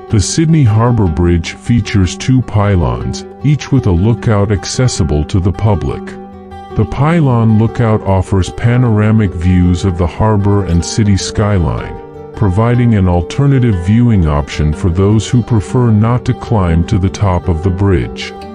The Sydney Harbour Bridge features 2 pylons, each with a lookout accessible to the public. The pylon lookout offers panoramic views of the harbour and city skyline, providing an alternative viewing option for those who prefer not to climb to the top of the bridge.